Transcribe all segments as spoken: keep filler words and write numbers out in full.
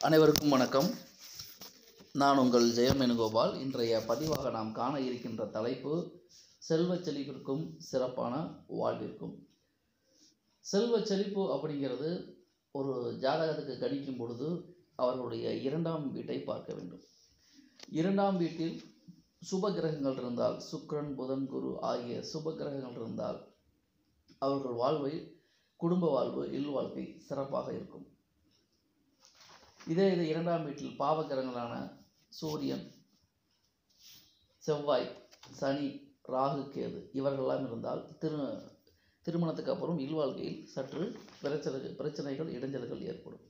அனைவருக்கும் வணக்கம். நான் உங்கள் ஜெயம் வேணுகோபால். இன்றைய பதிவாக நாம் காண இருக்கின்ற தலைப்பு செல்வச் செழிப்பிற்கும் சிறப்பான வாழ்விற்கும். செல்வச் செழிப்பு அப்படிங்கிறது ஒரு ஜாதகத்துக்கு கணிக்கும் பொழுது அவர்களுடைய இரண்டாம் வீட்டை பார்க்க வேண்டும். இரண்டாம் வீட்டில் சுப கிரகங்கள் இருந்தால், சுக்கிரன், புதன், குரு ஆகிய சுப கிரகங்கள் இருந்தால் அவர்கள் வாழ்வை, குடும்ப வாழ்வு, இல் வாழ்க்கை சிறப்பாக இருக்கும். இதே இது இரண்டாம் வீட்டில் பாவகிரகங்களான சூரியன், செவ்வாய், சனி, ராகு, கேது இவர்களெல்லாம் இருந்தால் திரு திருமணத்துக்கு அப்புறம் இல்வாழ்க்கையில் சற்று பிரச்சனை பிரச்சனைகள் இடைஞ்சல்கள் ஏற்படும்.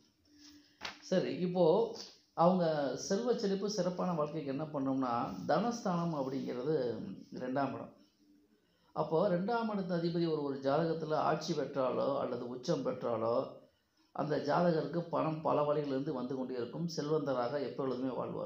சரி, இப்போது அவங்க செல்வ செழிப்பு சிறப்பான வாழ்க்கைக்கு என்ன பண்ணோம்னா, தனஸ்தானம் அப்படிங்கிறது ரெண்டாம் இடம். அப்போது ரெண்டாம் இடத்து அதிபதி ஒரு ஒரு ஜாதகத்தில் ஆட்சி பெற்றாலோ அல்லது உச்சம் பெற்றாலோ அந்த ஜாதகருக்கு பணம் பல வழிகளிலிருந்து வந்து கொண்டே இருக்கும். செல்வந்தராக எப்பொழுதுமே வாழ்வார்.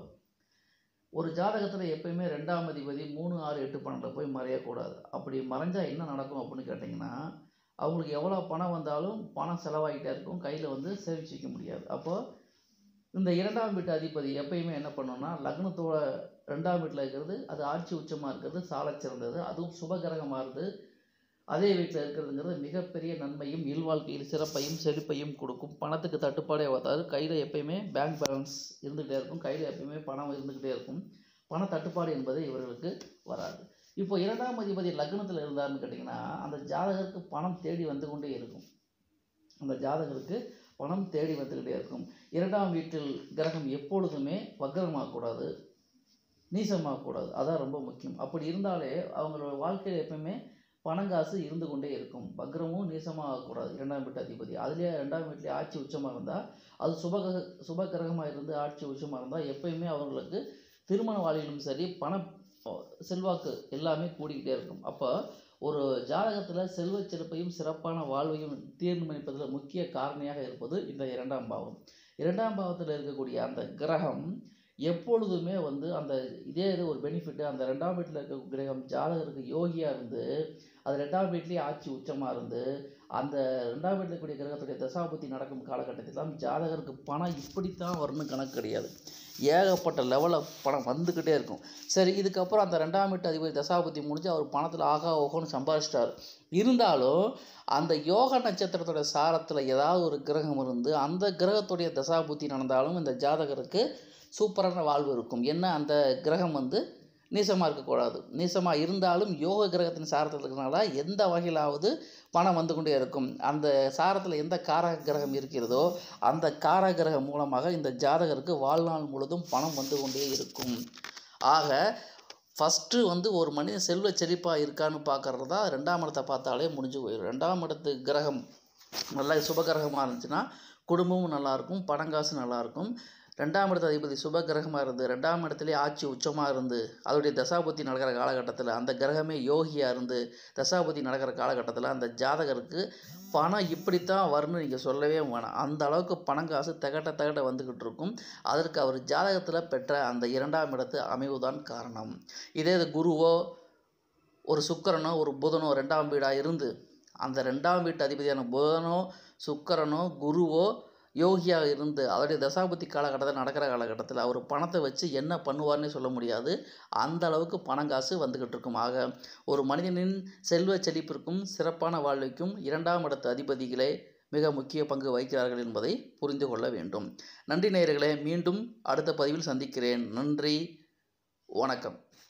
ஒரு ஜாதகத்தில் எப்பயுமே ரெண்டாம் அதிபதி மூணு ஆறு எட்டு பன்னெண்டில் போய் மறையக்கூடாது. அப்படி மறைஞ்சால் என்ன நடக்கும் அப்படின்னு கேட்டிங்கன்னா, அவங்களுக்கு எவ்வளோ பணம் வந்தாலும் பணம் செலவாகிட்டே இருக்கும், கையில் வந்து சேமிச்சிக்க முடியாது. அப்போது இந்த இரண்டாம் வீட்டு அதிபதி எப்பயுமே என்ன பண்ணோம்னா, லக்னத்தோட ரெண்டாம் வீட்டில் இருக்கிறது அது ஆட்சி உச்சமாக இருக்கிறது சால சிறந்தது. அதுவும் சுபகிரகமாக இருந்து அதே வீட்டில் இருக்கிறதுங்கிறது மிகப்பெரிய நன்மையும் இல்வாழ்க்கையில் சிறப்பையும் செழிப்பையும் கொடுக்கும். பணத்துக்கு தட்டுப்பாடே வராது. கையில் எப்பயுமே பேங்க் பேலன்ஸ் இருந்துகிட்டே இருக்கும், கையில் எப்பயுமே பணம் இருந்துக்கிட்டே இருக்கும். பண தட்டுப்பாடு என்பது இவர்களுக்கு வராது. இப்போ இரண்டாம் அதிபதி லக்னத்தில் இருந்தார்னு கேட்டிங்கன்னா, அந்த ஜாதகருக்கு பணம் தேடி வந்து கொண்டே இருக்கும். அந்த ஜாதகருக்கு பணம் தேடி வந்துக்கிட்டே இருக்கும். இரண்டாம் வீட்டில் கிரகம் எப்பொழுதுமே வக்ரமாகக்கூடாது, நீசமாகக்கூடாது. அதான் ரொம்ப முக்கியம். அப்படி இருந்தாலே அவங்களோட வாழ்க்கையில் எப்பயுமே பணங்காசு இருந்து கொண்டே இருக்கும். வக்ரமும் நீசமாக ஆகக்கூடாது. இரண்டாம் வீட்டு அதிபதி அதுலேயே ரெண்டாம் வீட்டிலே ஆட்சி உச்சமாக இருந்தால், அது சுபகிரக சுபகிரகமாக இருந்து ஆட்சி உச்சமாக இருந்தால் எப்பயுமே அவங்களுக்கு திருமண வாழ்விலும் சரி, பண செல்வாக்கு எல்லாமே கூடிக்கிட்டே இருக்கும். அப்போ ஒரு ஜாதகத்தில் செல்வ சிறப்பையும் சிறப்பான வாழ்வையும் தீர்மானிப்பதில் முக்கிய காரணியாக இருப்பது இந்த இரண்டாம் பாவம். இரண்டாம் பாவத்தில் இருக்கக்கூடிய அந்த கிரகம் எப்பொழுதுமே வந்து அந்த இதே இது ஒரு பெனிஃபிட்டு. அந்த ரெண்டாம் வீட்டில் இருக்க கிரகம் ஜாதகருக்கு யோகியாக இருந்து அது ரெண்டாம் வீட்லேயே ஆட்சி உச்சமாக இருந்து அந்த ரெண்டாம் வீட்டில் இருக்கக்கூடிய கிரகத்துடைய தசாபுத்தி நடக்கும் காலகட்டத்திலாம் ஜாதகருக்கு பணம் இப்படித்தான் வரணும் கணக்கு கிடையாது. ஏகப்பட்ட லெவலில் பணம் வந்துக்கிட்டே இருக்கும். சரி, இதுக்கப்புறம் அந்த ரெண்டாம் வீட்டு அதிபதி தசாபுத்தி முடிஞ்சு அவர் பணத்தில் ஆகா ஓகோன்னு சம்பாதிச்சிட்டார். இருந்தாலும் அந்த யோக நட்சத்திரத்தோட சாரத்தில் ஏதாவது ஒரு கிரகம் இருந்து அந்த கிரகத்துடைய தசாபுத்தி நடந்தாலும் இந்த ஜாதகருக்கு சூப்பரான வாழ்வு இருக்கும். என்ன, அந்த கிரகம் வந்து நீசமாக இருக்கக்கூடாது. நீசமாக இருந்தாலும் யோக கிரகத்தின் சாரத்தில் இருக்கிறனால எந்த வகையிலாவது பணம் வந்து கொண்டே இருக்கும். அந்த சாரத்தில் எந்த காரக கிரகம் இருக்கிறதோ அந்த காரக கிரகம் மூலமாக இந்த ஜாதகருக்கு வாழ்நாள் முழுதும் பணம் வந்து கொண்டே இருக்கும். ஆக ஃபஸ்ட்டு வந்து ஒரு மனிதன் செல்வ செழிப்பாக இருக்கான்னு பார்க்கறது தான் ரெண்டாம் இடத்தை பார்த்தாலே முடிஞ்சு போயிடும். ரெண்டாம் இடத்து கிரகம் நல்லா சுபகிரகமாக இருந்துச்சுன்னா குடும்பமும் நல்லாயிருக்கும், பணங்காசு நல்லாயிருக்கும். ரெண்டாம் இடத்து அதிபதி சுப கிரகமாக இருந்து ரெண்டாம் இடத்துலேயே ஆட்சி உச்சமாக இருந்து அதோடைய தசாபுத்தி நடக்கிற காலகட்டத்தில் அந்த கிரகமே யோகியாக இருந்து தசாபுத்தி நடக்கிற காலகட்டத்தில் அந்த ஜாதகருக்கு பணம் இப்படித்தான் வரும்னு நீங்கள் சொல்லவே வேணாம். அந்த அளவுக்கு பணங்காசு தகட்ட தகட்ட வந்துக்கிட்டு இருக்கும். அதற்கு அவர் ஜாதகத்தில் பெற்ற அந்த இரண்டாம் இடத்து அமைவு தான் காரணம். இதே இது குருவோ ஒரு சுக்கிரனோ ஒரு புதனோ ரெண்டாம் வீடாக இருந்து அந்த ரெண்டாம் வீட்டு அதிபதியான புதனோ சுக்கிரனோ குருவோ யோகியாக இருந்து அவருடைய தசாபுத்தி காலகட்டத்தில் நடக்கிற காலகட்டத்தில் அவர் பணத்தை வச்சு என்ன பண்ணுவார்னே சொல்ல முடியாது. அந்த அளவுக்கு பணங்காசு வந்துக்கிட்டு இருக்கும். ஆக ஒரு மனிதனின் செல்வ செழிப்பிற்கும் சிறப்பான வாழ்க்கைக்கும் இரண்டாம் இடத்து அதிபதிகளே மிக முக்கிய பங்கு வகிக்கிறார்கள் என்பதை புரிந்து கொள்ள வேண்டும். நன்றி நேயர்களே, மீண்டும் அடுத்த பதிவில் சந்திக்கிறேன். நன்றி, வணக்கம்.